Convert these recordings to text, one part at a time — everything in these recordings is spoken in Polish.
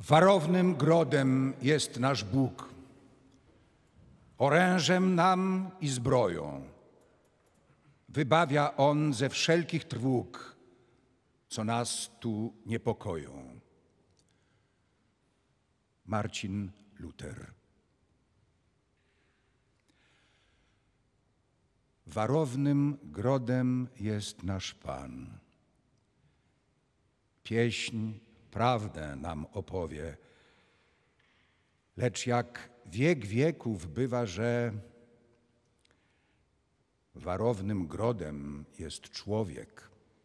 Warownym grodem jest nasz Bóg, orężem nam i zbroją. Wybawia On ze wszelkich trwóg, co nas tu niepokoją. Marcin Luther. Warownym grodem jest nasz Pan. Pieśń prawdę nam opowie, lecz jak wiek wieków bywa, że warownym grodem jest człowiek.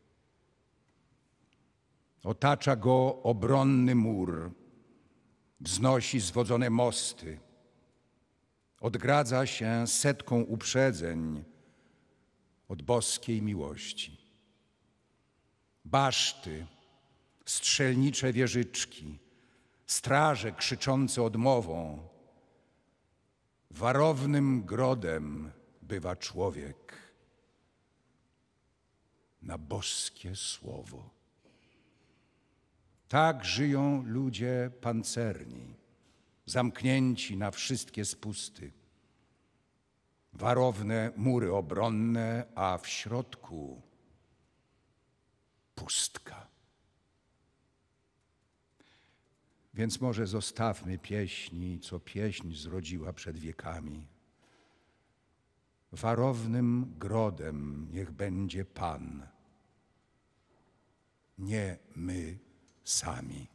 Otacza go obronny mur, wznosi zwodzone mosty, odgradza się setką uprzedzeń od boskiej miłości. Baszty, strzelnicze wieżyczki, straże krzyczące odmową. Warownym grodem bywa człowiek na boskie słowo. Tak żyją ludzie pancerni, zamknięci na wszystkie spusty. Warowne mury obronne, a w środku pustka. Więc może zostawmy pieśni, co pieśń zrodziła przed wiekami. Warownym grodem niech będzie Pan, nie my sami.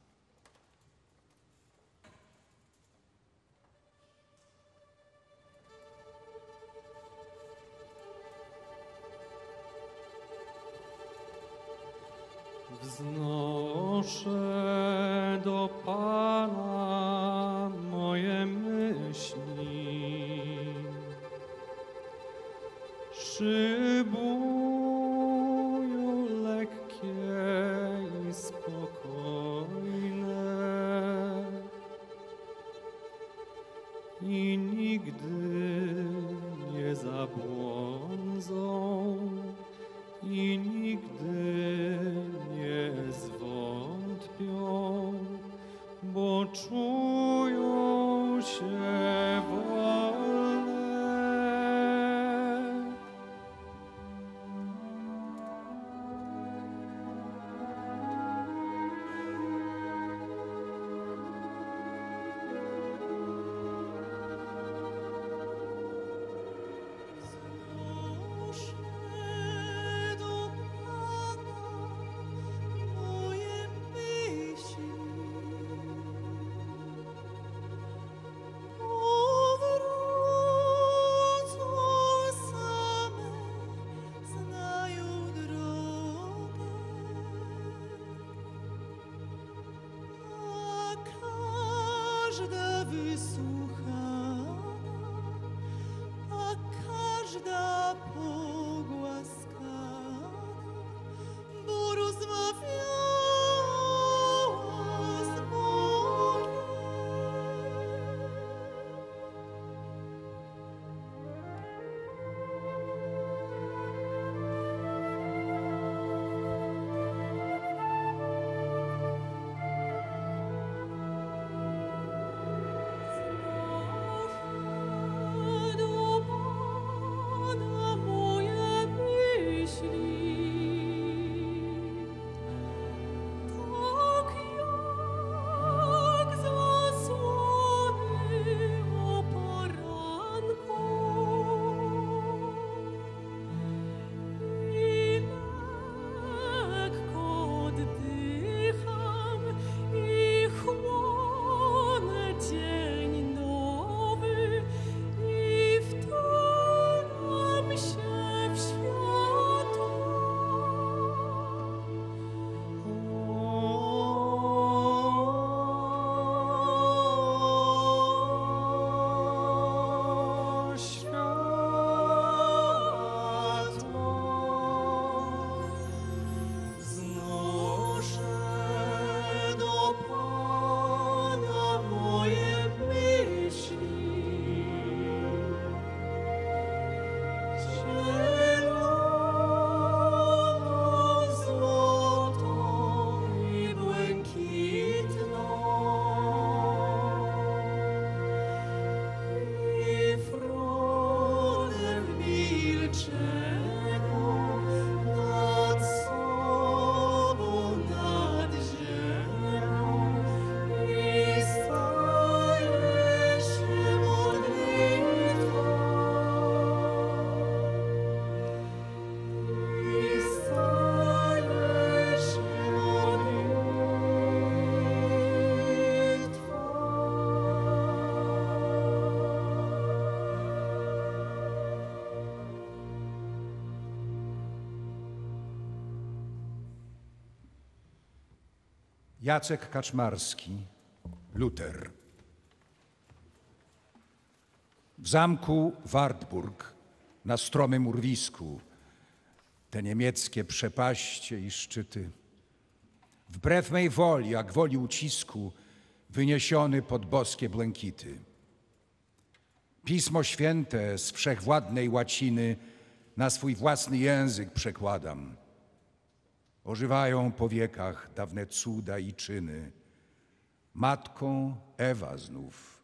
Wznoszę do Pana moje myśli. Szybują lekkie i spokojne i nigdy nie zabłądzą i nigdy nie zwątpią, bo czują się wolne. Jacek Kaczmarski, Luter. W zamku Wartburg na stromym urwisku te niemieckie przepaście i szczyty. Wbrew mej woli, jak woli ucisku, wyniesiony pod boskie błękity. Pismo Święte z wszechwładnej łaciny na swój własny język przekładam. Ożywają po wiekach dawne cuda i czyny. Matką Ewa znów,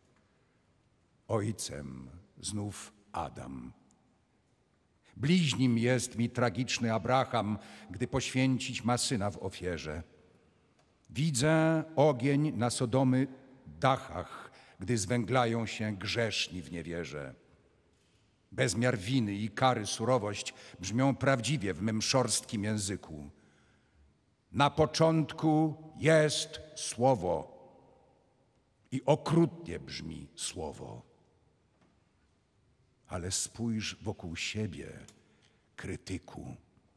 ojcem znów Adam. Bliźnim jest mi tragiczny Abraham, gdy poświęcić ma syna w ofierze. Widzę ogień na Sodomy dachach, gdy zwęglają się grzeszni w niewierze. Bezmiar winy i kary surowość brzmią prawdziwie w mym szorstkim języku. Na początku jest słowo i okrutnie brzmi słowo. Ale spójrz wokół siebie, krytyku.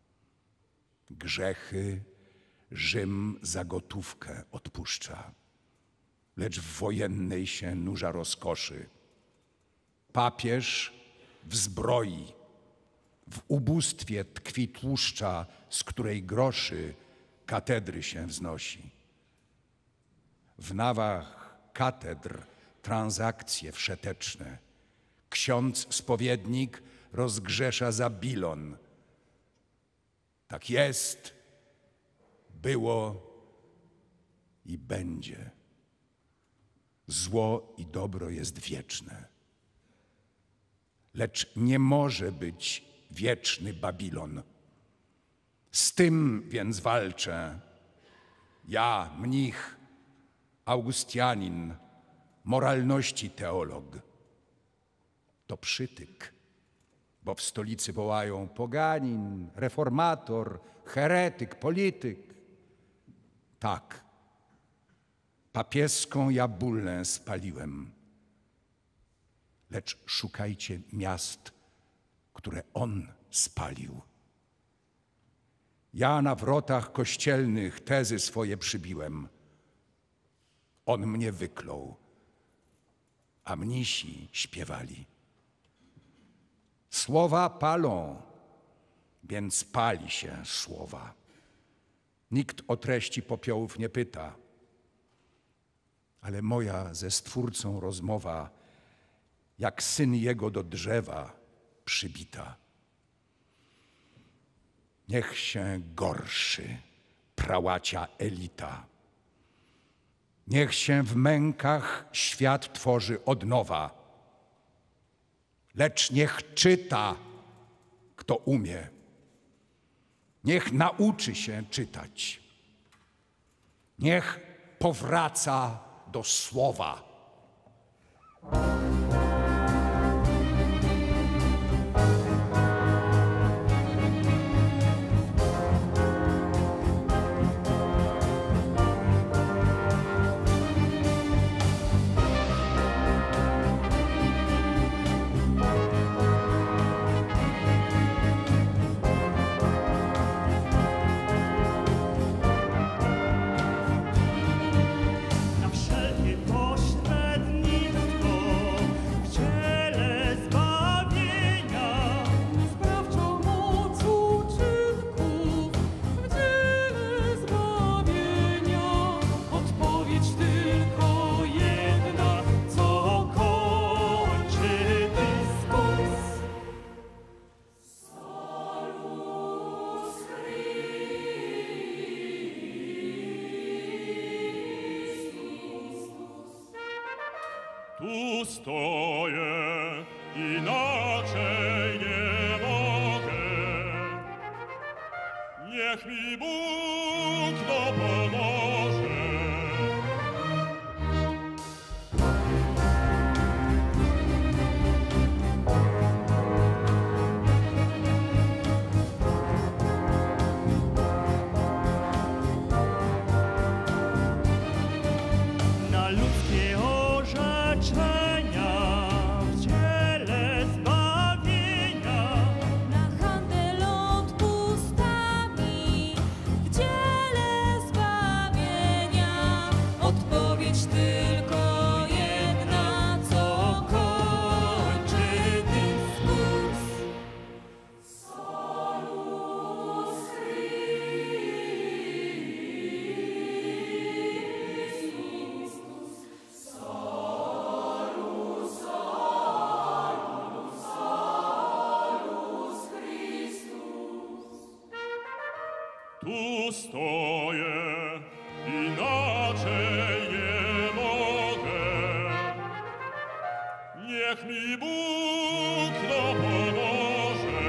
Grzechy Rzym za gotówkę odpuszcza, lecz w wojennej się nurza rozkoszy. Papież w zbroi, w ubóstwie tkwi tłuszcza, z której groszy katedry się wznosi. W nawach katedr transakcje wszeteczne. Ksiądz spowiednik rozgrzesza za bilon. Tak jest, było i będzie. Zło i dobro jest wieczne. Lecz nie może być wieczny Babilon. Z tym więc walczę. Ja, mnich, Augustianin, moralności teolog. To przytyk, bo w stolicy wołają poganin, reformator, heretyk, polityk. Tak, papieską ja bullę spaliłem, lecz szukajcie miast, które on spalił. Ja na wrotach kościelnych tezy swoje przybiłem. On mnie wyklął, a mnisi śpiewali. Słowa palą, więc pali się słowa. Nikt o treści popiołów nie pyta, ale moja ze Stwórcą rozmowa, jak syn jego do drzewa przybita. Niech się gorszy prałacia elita. Niech się w mękach świat tworzy od nowa. Lecz niech czyta, kto umie. Niech nauczy się czytać. Niech powraca do słowa. Tu stoję, inaczej nie mogę. Niech mi Bóg dopomoże. Na ludzkie orzeczenia w dziele zbawienia, Na handel odpustami w dziele zbawienia. odpowiedź tylko jedna, co kończy dyskurs. Solus Christus, solus, solus, solus Christus. Tu stoję, inaczej nie mogę. Niech mi Bóg dopomoże.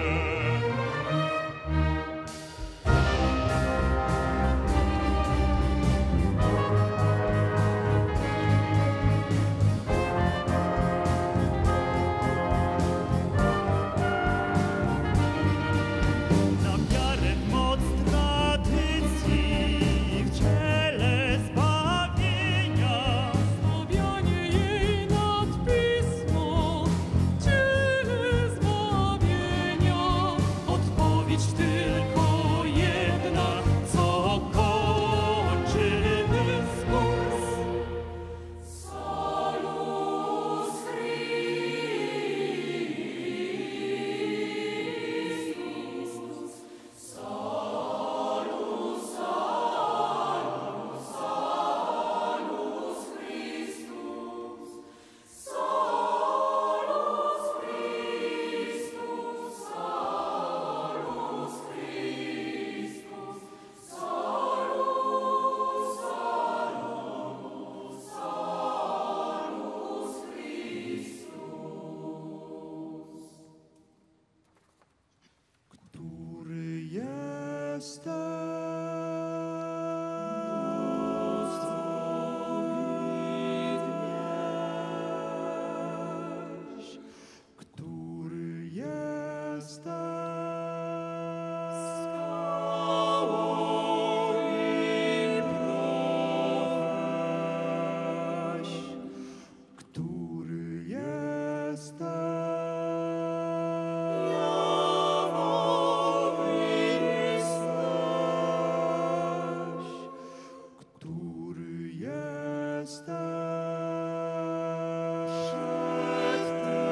Na wiarę moc tradycji w ciele zbawienia, Stawianie jej nad pismo, ciele zbawienia. Odpowiedź tylko jedna, co kończy dyskurs. Solus Christus, solus, solus, solus Christus, solus Christus, solus Christus, solus, solus, solus Christus. który jesteś. Który jesteś. Który jesteś. Który jesteś przed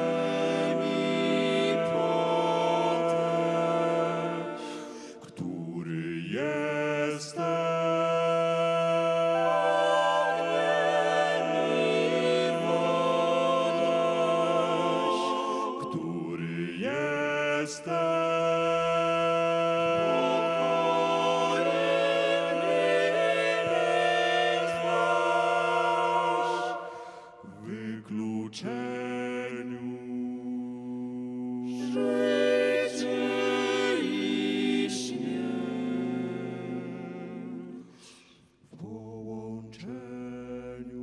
tymi poteś, który jesteś ogniem i wodoś, który jesteś wykluczeniu, życie i śmierć w połączeniu.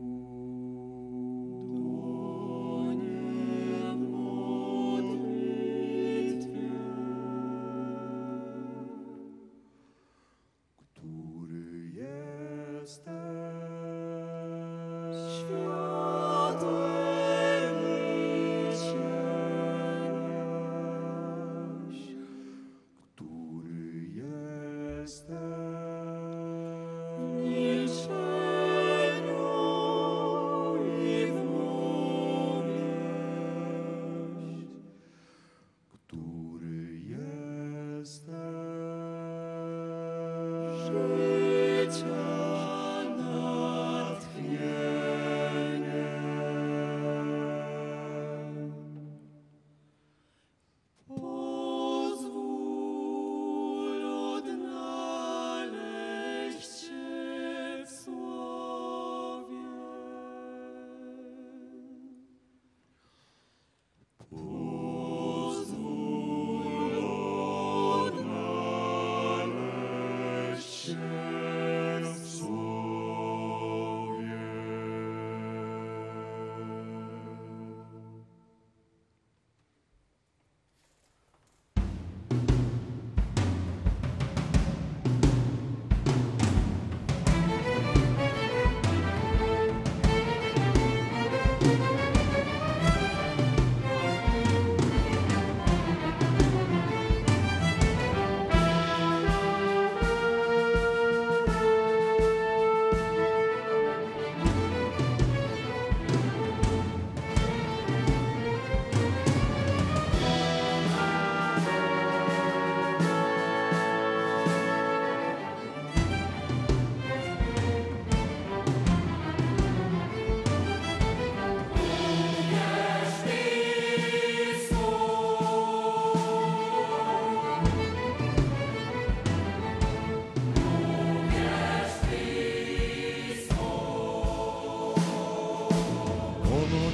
Dłonie w modlitwie, który jesteś światłem i cieniaś, który jesteś w milczeniu i w mowie, który jesteś życia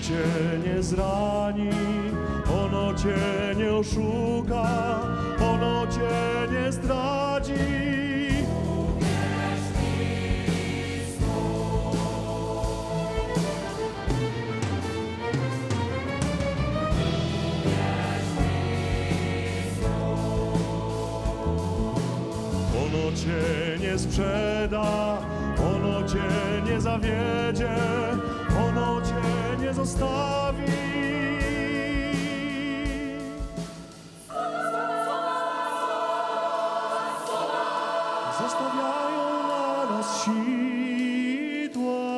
cię nie zrani, ono cię nie oszuka, ono cię nie zdradzi. Ono cię nie sprzeda, ono cię nie zawiedzie, ono cię nie zostawi. Zostawiają na nas sidła.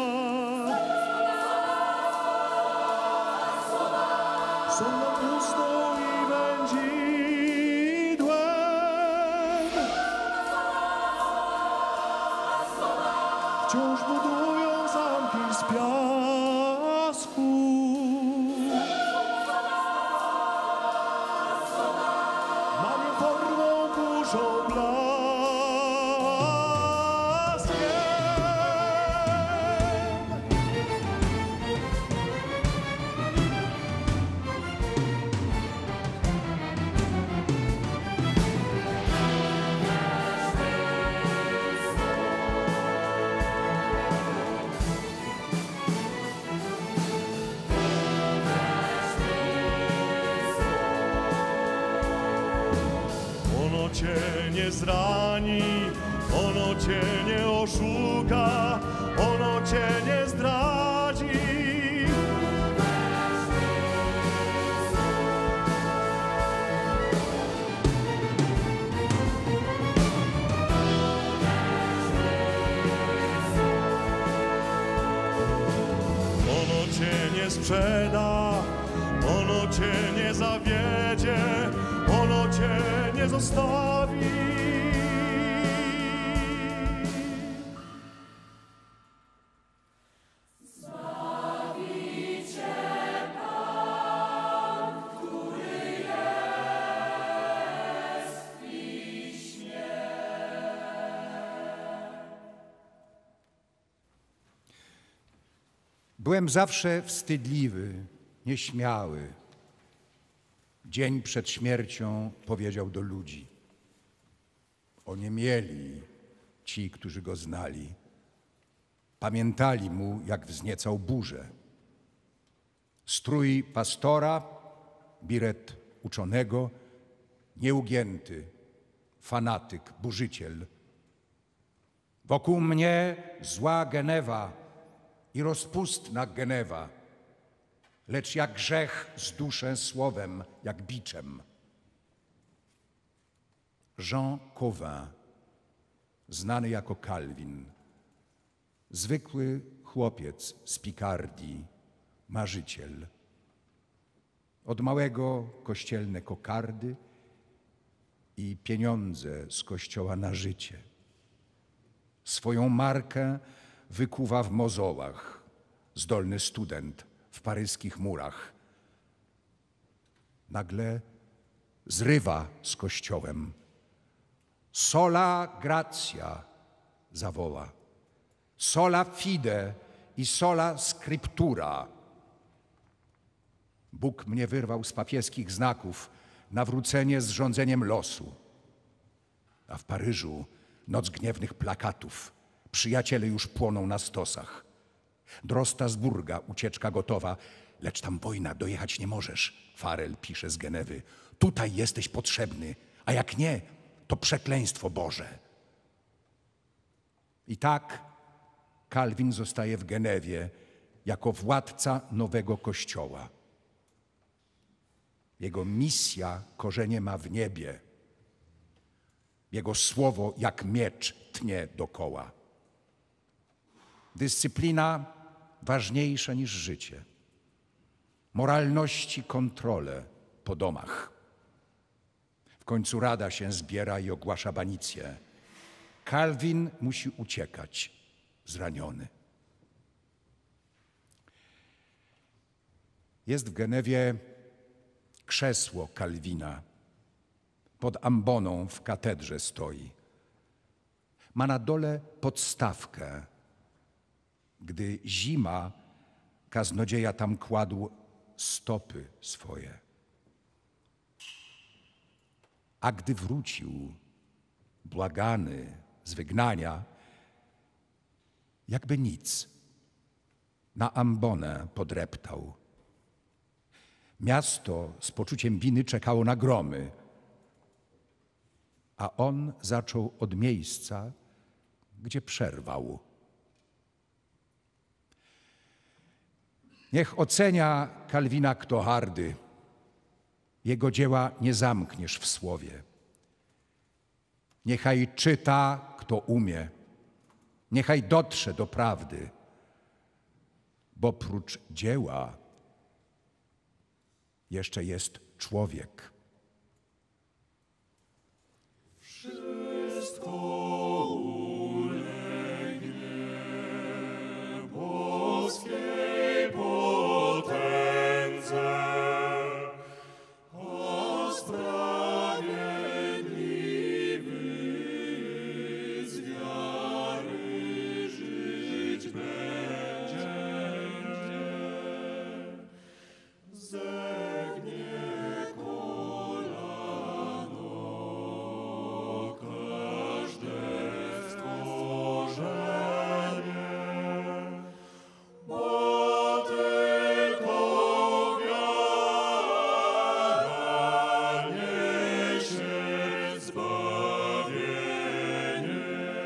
Są nam pustą i wędzidłem. Wciąż budują zamki z piasku. Mamy formą kurzą blaskiem. Ono cię nie zrani, ono cię nie oszuka, ono cię nie zdradzi. Ono cię nie sprzeda, ono cię nie zawiedzie, ono cię nie zostawi. Byłem zawsze wstydliwy, nieśmiały. Dzień przed śmiercią powiedział do ludzi. Oniemieli ci, którzy go znali. Pamiętali mu, jak wzniecał burzę. Strój pastora, biret uczonego, nieugięty, fanatyk, burzyciel. Wokół mnie zła Genewa i rozpustna Genewa, lecz jak grzech zduszę słowem, jak biczem. Jean Cauvin, znany jako Calvin, zwykły chłopiec z Pikardii, marzyciel. Od małego kościelne kokardy i pieniądze z kościoła na życie. Swoją markę wykuwa w mozołach, zdolny student w paryskich murach. Nagle zrywa z kościołem. Sola gratia zawoła. Sola fide i sola scriptura. Bóg mnie wyrwał z papieskich znaków, nawrócenie z rządzeniem losu. A w Paryżu noc gniewnych plakatów. Przyjaciele już płoną na stosach. Do Strasburga ucieczka gotowa, lecz tam wojna, dojechać nie możesz. Farel pisze z Genewy. Tutaj jesteś potrzebny, a jak nie, to przekleństwo Boże. I tak Calvin zostaje w Genewie jako władca nowego kościoła. Jego misja korzenie ma w niebie. Jego słowo jak miecz tnie dokoła. Dyscyplina ważniejsza niż życie. Moralności kontrolę po domach. W końcu rada się zbiera i ogłasza banicję. Calvin musi uciekać, zraniony. Jest w Genewie krzesło Calvina. Pod amboną w katedrze stoi. Ma na dole podstawkę. Gdy zima, kaznodzieja tam kładł stopy swoje. A gdy wrócił, błagany z wygnania, jakby nic, na ambonę podreptał. Miasto z poczuciem winy czekało na gromy, a on zaczął od miejsca, gdzie przerwał. Niech ocenia Kalwina kto hardy, jego dzieła nie zamkniesz w słowie. Niechaj czyta kto umie, niechaj dotrze do prawdy, bo prócz dzieła jeszcze jest człowiek. Wszystko ulegnie boskiej potędze, a sprawiedliwy z wiary żyć będzie. Zegnie kolano każde stworzenie, bo tylko wiara niesie zbawienie.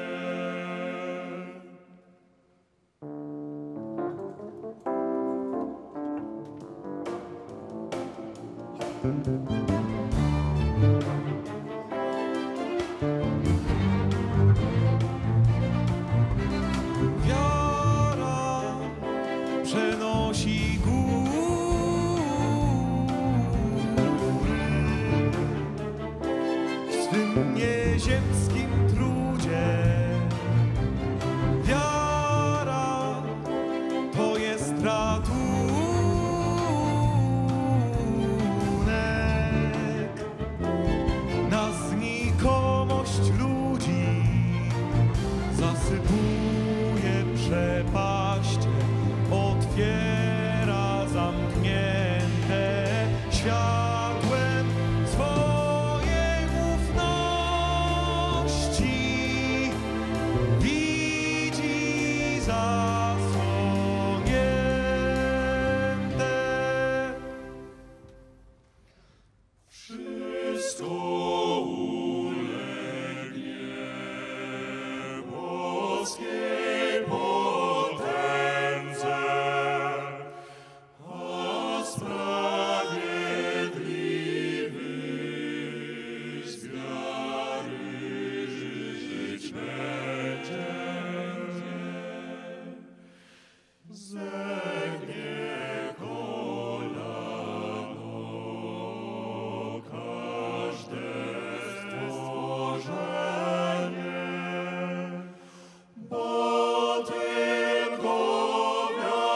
Wiara przenosi góry w swym nieziemskim trudzie. Wiara to jest ratunek na znikomość ludzi. Zasypuje przepaście, otwiera zamknięte światłem swojej ufności. Widzi zasłonięte. Wszystko ulegnie boskiej potędze, a sprawiedliwy z wiary żyć będzie. Zegnie kolano każde stworzenie, bo tylko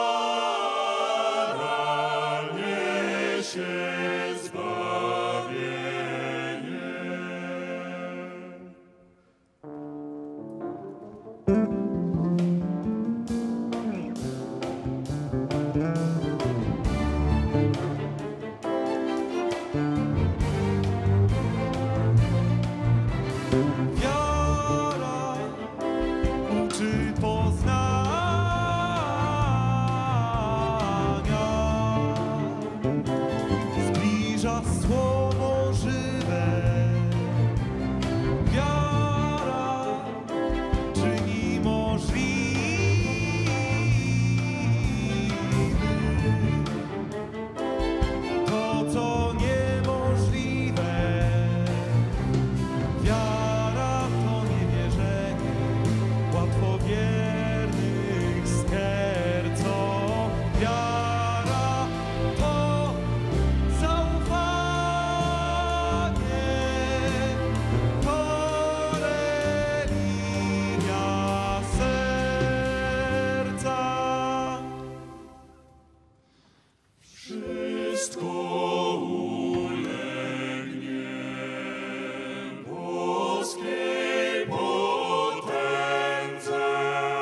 wiara niesie zbawienie. Wiara uczy poznania, zbliża słowo żywe. Wiara czyni możliwy to, co niemożliwe. Wiara to niewierzenie łatwowiernych skercą. Wiara to zaufanie, to religia serca. Wszystko ulegnie boskiej potędze,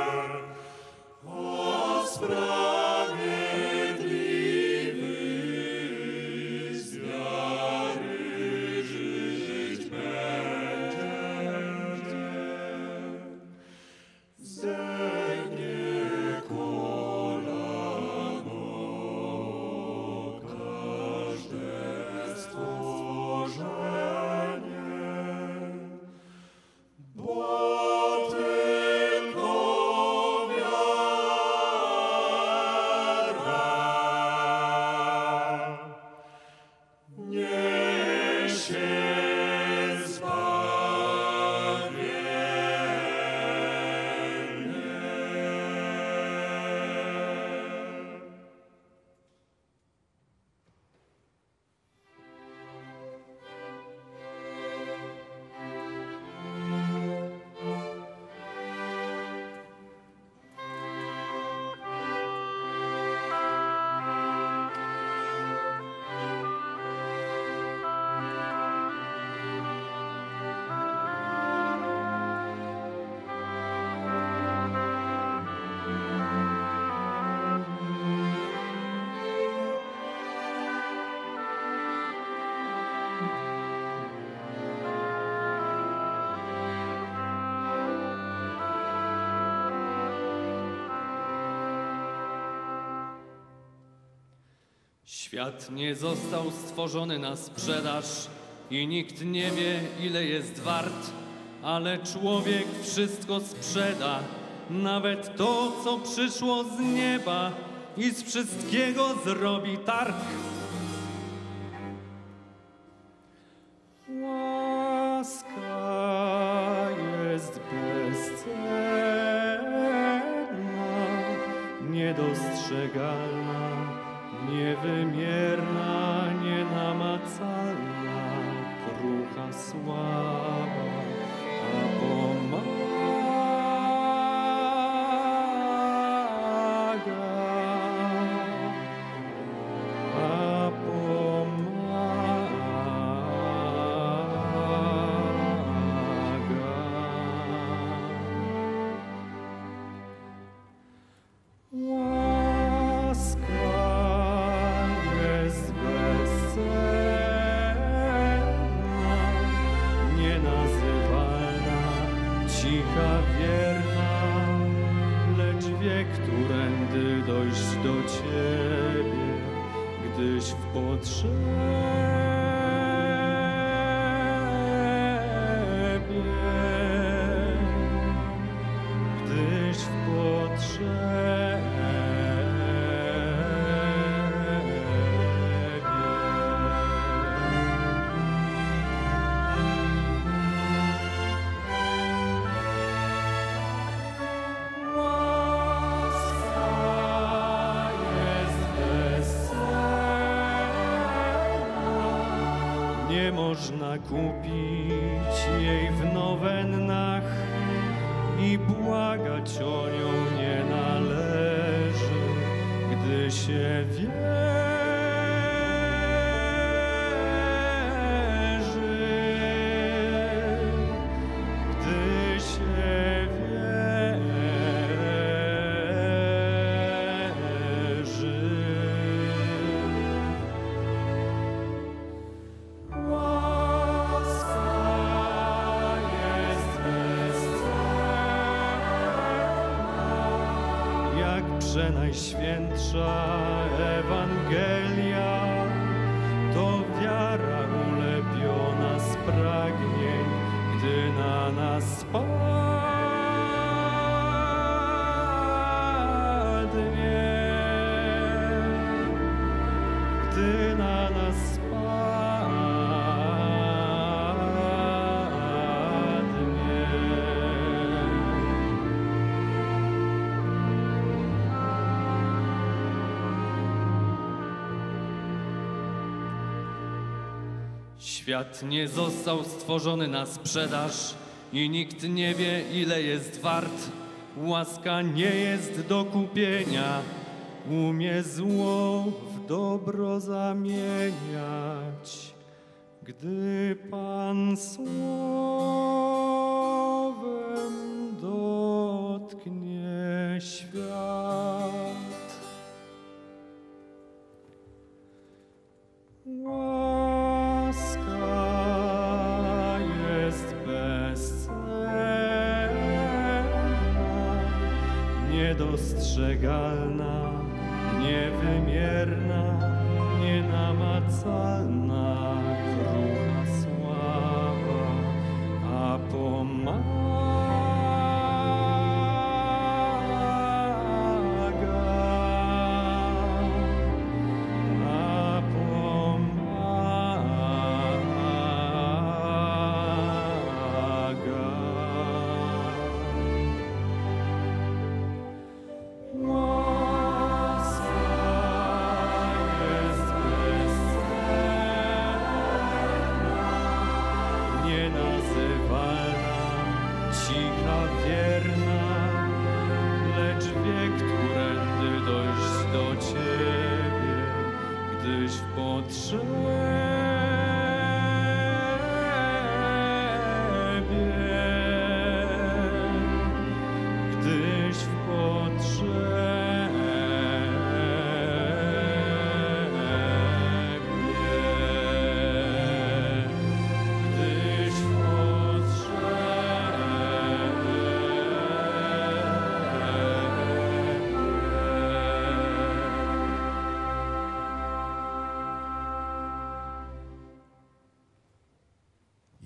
Świat nie został stworzony na sprzedaż i nikt nie wie, ile jest wart, ale człowiek wszystko sprzeda, nawet to, co przyszło z nieba, i z wszystkiego zrobi targ. Łaska jest bezcenna, niedostrzegalna, niewymierna, nienamacalna, krucha, słaba, a pomaga. A łaska jest bezcenna, nienazywalna, cicha, wierna, lecz wie, którędy dojść do Ciebie, gdyś w potrzebie, gdyś w nie można kupić jej w nowennach i błagać o nią nie należy, gdy się wierzy, gdy się wierzy. Przenajświętsza Ewangelia to wiara ulepiona z pragnień, gdy na nas spadnie, gdy na nas spadnie. Świat nie został stworzony na sprzedaż i nikt nie wie, ile jest wart. Łaska nie jest do kupienia, umie zło w dobro zamieniać. Gdy Pan słowem dotknie świat. Łaska jest bezcenna, niedostrzegalna, niewymierna, nienamacalna, krucha, słaba, a pomaga. Nienazywalna,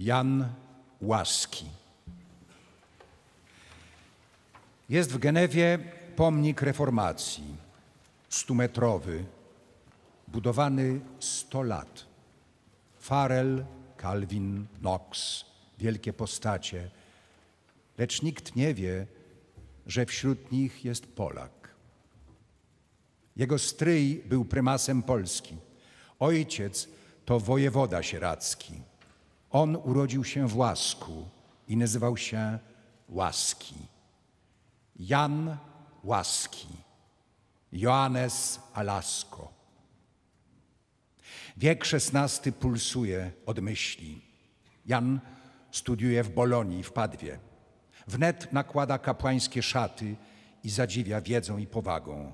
Jan Łaski. Jest w Genewie pomnik reformacji, 100-metrowy, budowany 100 lat. Farel, Calvin, Knox, wielkie postacie, lecz nikt nie wie, że wśród nich jest Polak. Jego stryj był prymasem Polski, ojciec to wojewoda sieradzki. On urodził się w Łasku i nazywał się Łaski. Jan Łaski, Joannes Alasko. Wiek XVI pulsuje od myśli. Jan studiuje w Bolonii, w Padwie. Wnet nakłada kapłańskie szaty i zadziwia wiedzą i powagą.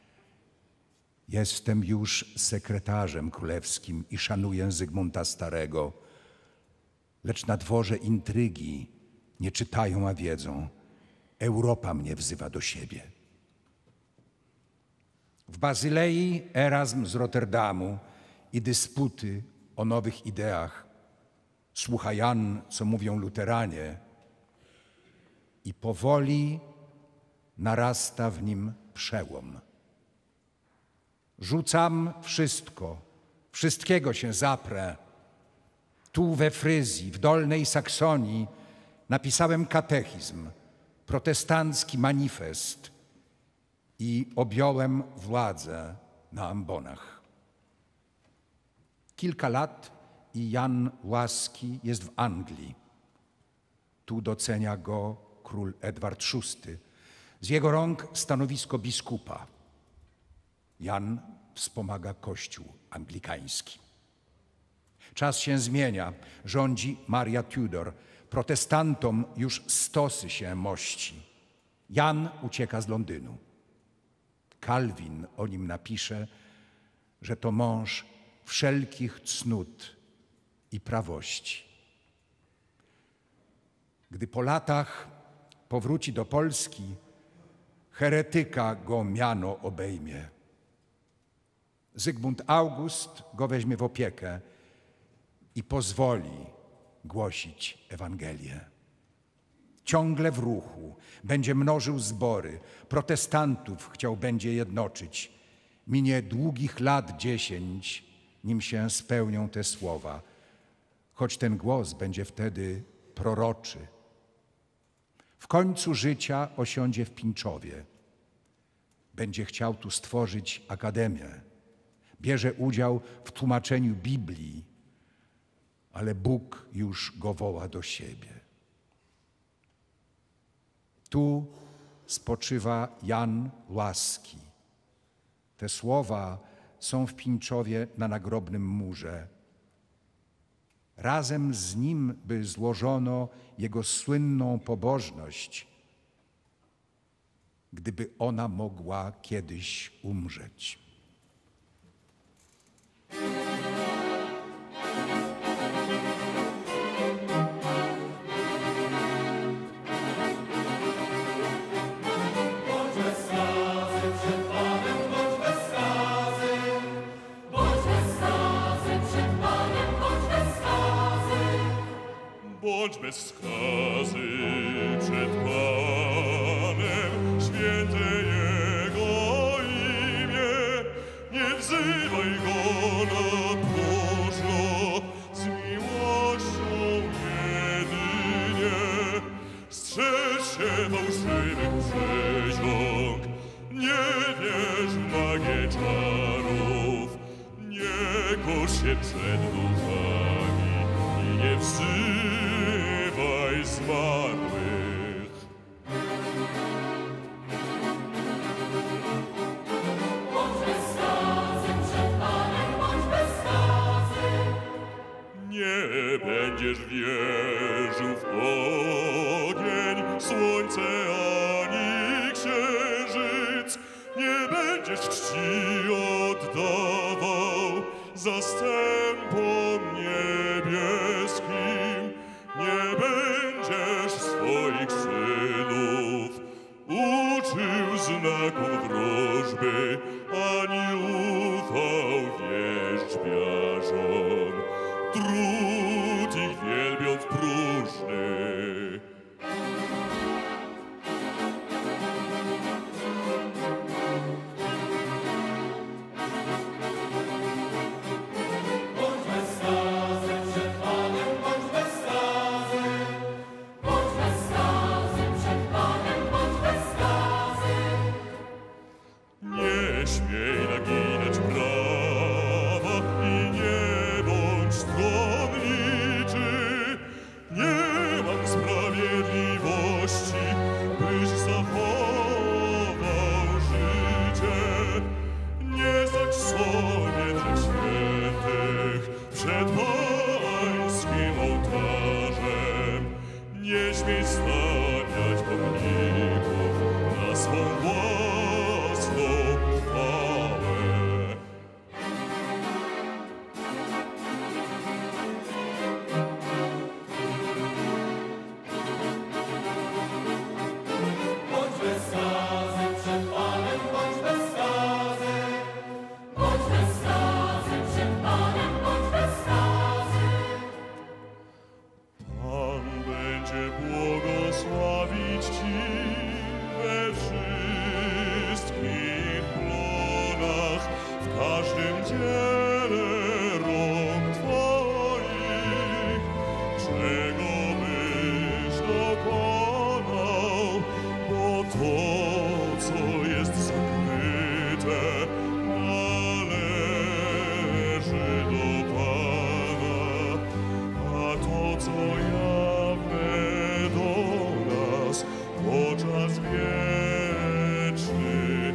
Jestem już sekretarzem królewskim i szanuję Zygmunta Starego, lecz na dworze intrygi nie czytają, a wiedzą. Europa mnie wzywa do siebie. W Bazylei Erazm z Rotterdamu i dysputy o nowych ideach. Słucha Jan, co mówią luteranie, i powoli narasta w nim przełom. Rzucam wszystko, wszystkiego się zaprę. Tu we Fryzji, w Dolnej Saksonii napisałem katechizm, protestancki manifest i objąłem władzę na ambonach. Kilka lat i Jan Łaski jest w Anglii. Tu docenia go król Edward VI. Z jego rąk stanowisko biskupa. Jan wspomaga Kościół anglikański. Czas się zmienia, rządzi Maria Tudor. Protestantom już stosy się mości. Jan ucieka z Londynu. Calvin o nim napisze, że to mąż wszelkich cnót i prawości. Gdy po latach powróci do Polski, heretyka go miano obejmie. Zygmunt August go weźmie w opiekę i pozwoli głosić Ewangelię. Ciągle w ruchu, będzie mnożył zbory, protestantów chciał będzie jednoczyć. Minie długich lat 10, nim się spełnią te słowa, choć ten głos będzie wtedy proroczy. W końcu życia osiądzie w Pińczowie. Będzie chciał tu stworzyć akademię. Bierze udział w tłumaczeniu Biblii, ale Bóg już go woła do siebie. Tu spoczywa Jan Łaski. Te słowa są w Pińczowie na nagrobnym murze. Razem z nim by złożono jego słynną pobożność, gdyby ona mogła kiedyś umrzeć. Bądź bez skazy przed Panem, święte Jego imię, nie wzywaj Go na próżno, z miłością jedynie. Strzeż się fałszywych przysiąg, nie wierz w magię czarów, nie kurz się przed duchami i nie wzywaj zmarłych. Bądź bez skazy przed Panem, bądź bez skazy. Nie będziesz wierzył w ogień, słońce ani księżyc. Nie będziesz czci oddawał zastępom niebieskim. Nie będziesz swoich synów uczył znaków wróżby, ani ufał wierzbiarzom. Trud ich wielbiąc To, co jest zakryte, należy do Pana, a to, co jawne do nas, to czas wieczny.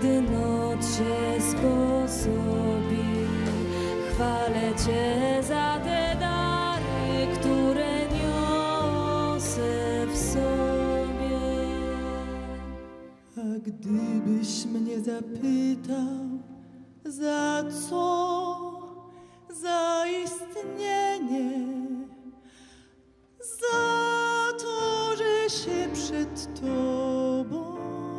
gdy noc się sposobi. Chwalę Cię za te dary, które niosę w sobie. A gdybyś mnie zapytał, za co? Za istnienie, za to, że się przed Tobą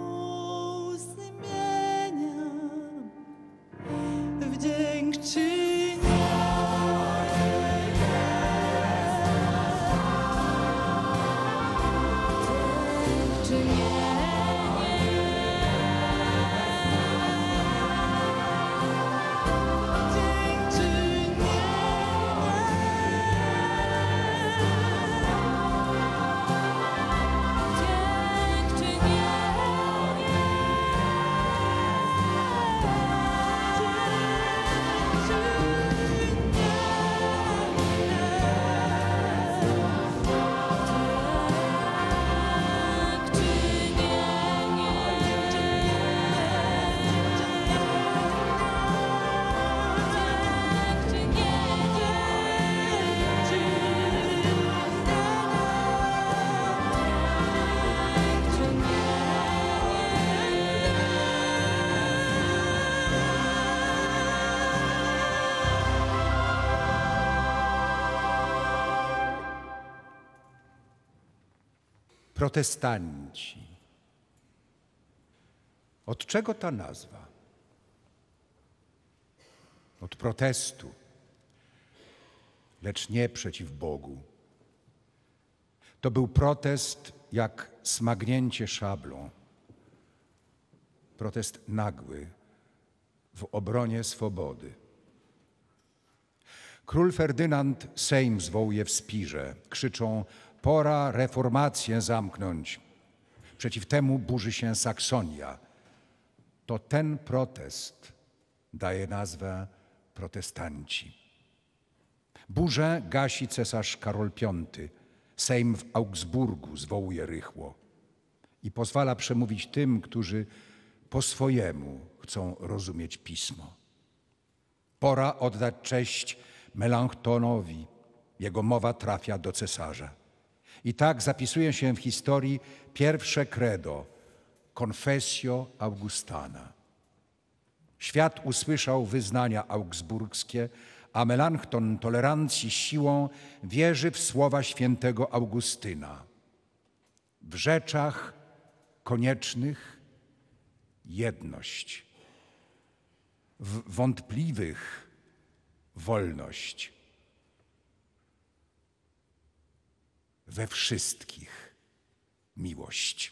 zmieniam w dziękczynienie. Protestanci. Od czego ta nazwa? Od protestu, lecz nie przeciw Bogu. To był protest jak smagnięcie szablą. Protest nagły w obronie swobody. Król Ferdynand Sejm zwołuje w Spirze. Krzyczą: pora reformację zamknąć. Przeciw temu burzy się Saksonia. To ten protest daje nazwę protestanci. Burzę gasi cesarz Karol V. Sejm w Augsburgu zwołuje rychło i pozwala przemówić tym, którzy po swojemu chcą rozumieć pismo. Pora oddać cześć Melanchtonowi. Jego mowa trafia do cesarza. I tak zapisuje się w historii pierwsze credo, Confessio Augustana. Świat usłyszał wyznania augsburskie, a Melanchthon tolerancji siłą wierzy w słowa świętego Augustyna. W rzeczach koniecznych jedność, w wątpliwych wolność, we wszystkich miłość.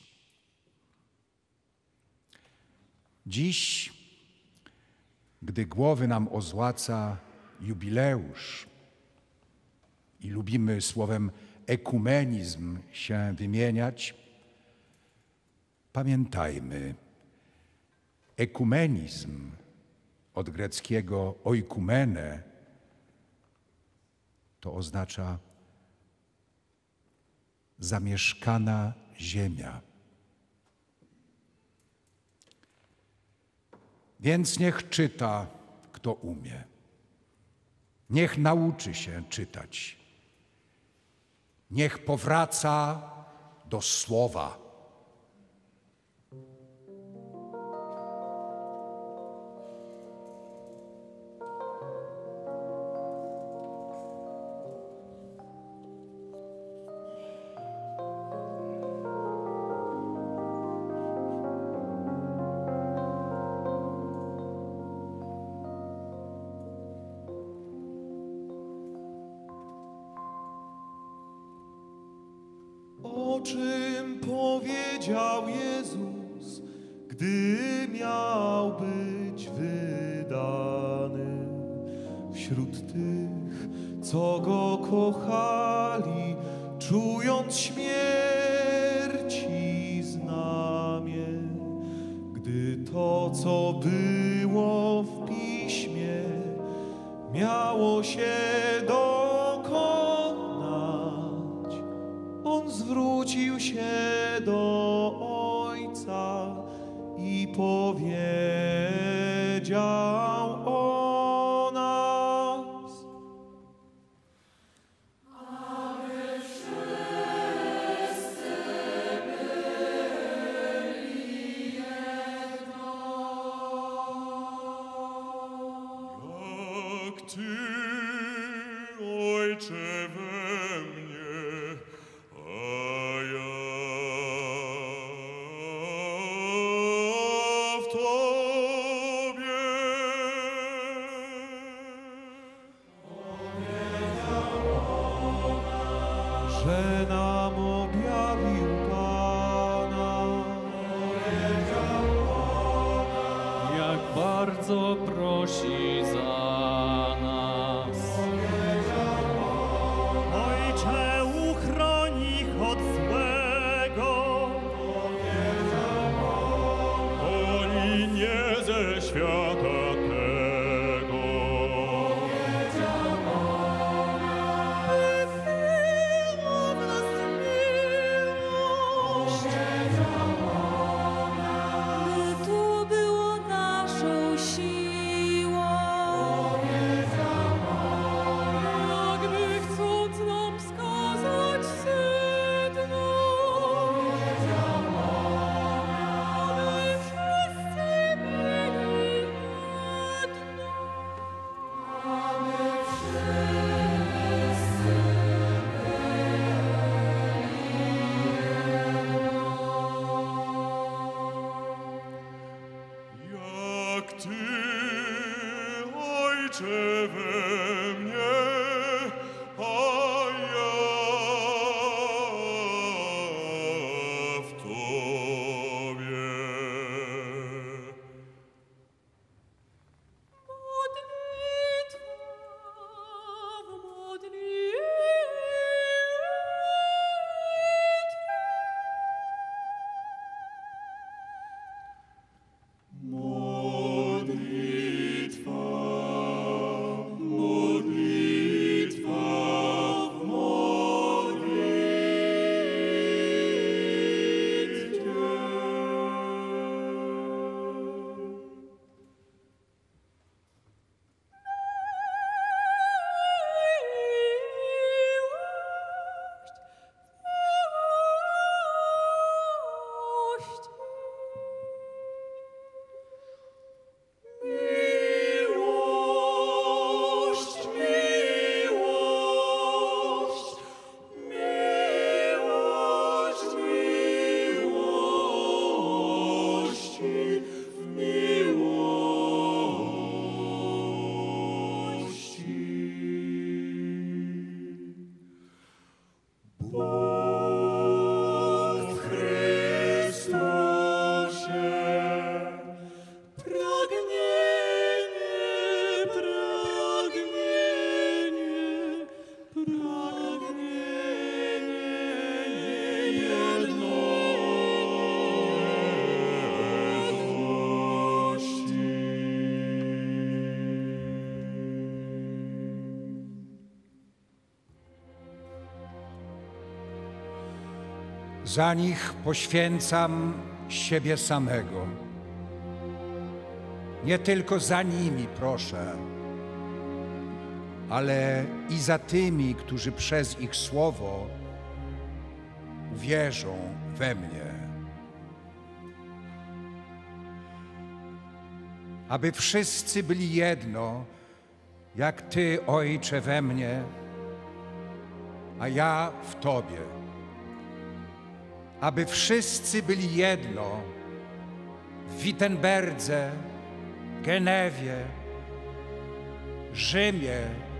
Dziś, gdy głowy nam ozłaca jubileusz i lubimy słowem ekumenizm się wymieniać, pamiętajmy, ekumenizm od greckiego oikumene to oznacza zamieszkana ziemia. Więc niech czyta, kto umie. Niech nauczy się czytać. Niech powraca do słowa. O czym powiedział Jezus, gdy miał być wydany wśród tych, co Go kochali, czując śmierci znamie, gdy to, co było w Piśmie, miało się dokonać, On zwrócił się do Ojca i powiedział: bardzo prosi za nas. Ojcze, uchroń ich od złego. Oni nie ze świata tego. Była w nas miłość, By to było naszą siłą. jakby chcąc nam wskazać sedno. Aby wszyscy byli jedno. Jak Ty, Ojcze, we mnie, a ja w Tobie. Modlitwa w modlitwie. Modlitwa, modlitwa w modlitwie. Miłość, miłość, miłość, miłości, miłości. Bóg w Chrystusie, pragnienie, pragnienie, pragnienie jedności. Za nich poświęcam siebie samego. Nie tylko za nimi proszę, ale i za tymi, którzy przez ich słowo uwierzą we mnie. Aby wszyscy byli jedno, jak Ty, Ojcze, we mnie, a ja w Tobie. Aby wszyscy byli jedno w Wittenberdze, Genewie, Rzymie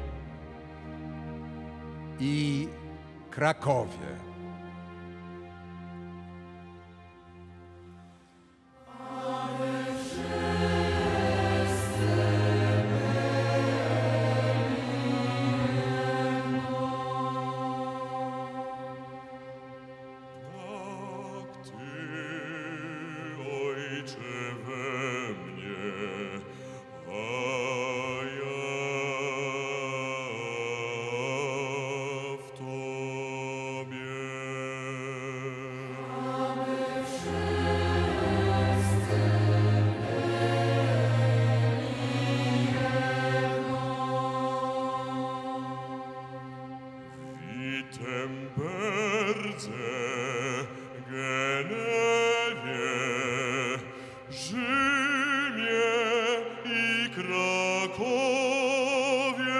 i Krakowie. Jak Ty, Ojcze, we mnie, a ja w Tobie. Wittenberdze, Genewie, Rzymie i Krakowie.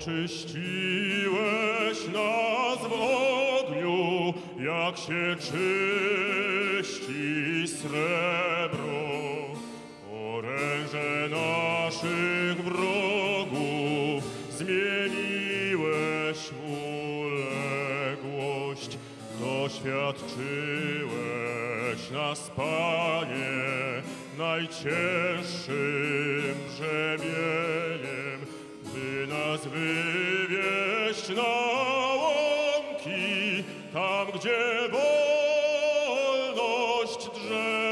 Oczyściłeś nas w ogniu, jak się czyści srebro. Oręże naszych wrogów zmieniłeś w uległość. Doświadczyłeś nas, Panie, najcięższym brzemieniem, by nas wywieźć na łąki, tam gdzie wolność drzemie.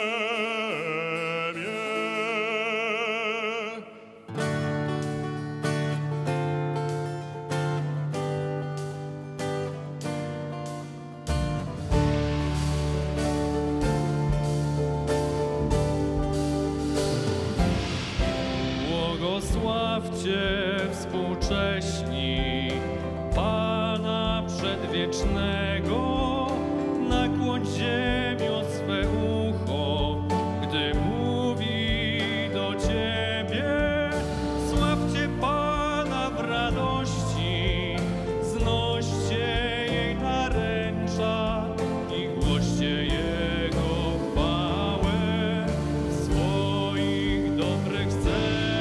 Błogosławcie współcześni Pana Przedwiecznego, nakłoń ziemio swe ucho, gdy mówi do Ciebie. Sławcie Pana w radości, znoście jej naręcza i głoście Jego chwałę w swoich dobrych sercach.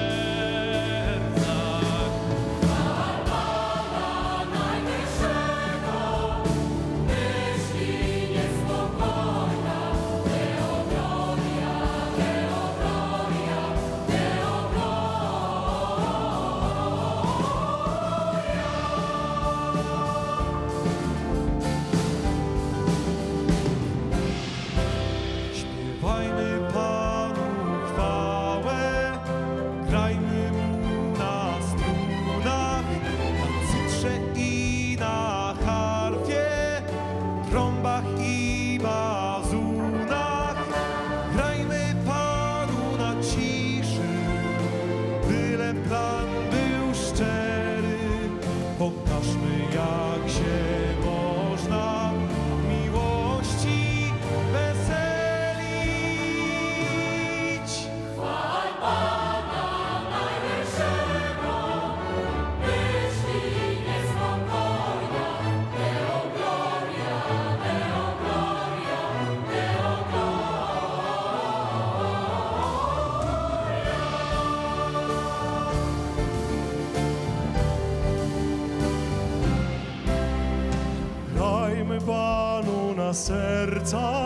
Śpiewajmy Panu chwałę, grajmy Mu na strunach, na cytrze i na harfie, trąbach i bazunach. Grajmy Panu na ciszy, byle plan był szczery. Pokażmy, jak się można miłości weselić. Chwal Pana Najwyższego, myśli niespokojna, Deo gloria, Deo gloria, Deo Grajmy Panu na sercach,